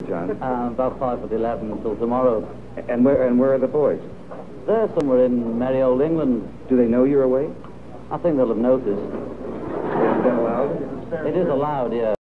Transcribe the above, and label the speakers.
Speaker 1: John?
Speaker 2: About 11 until tomorrow.
Speaker 1: And where are the boys?
Speaker 2: They're somewhere in merry old England.
Speaker 1: Do they know you're away?
Speaker 2: I think they'll have noticed.
Speaker 1: Is that allowed?
Speaker 2: It is allowed, yeah.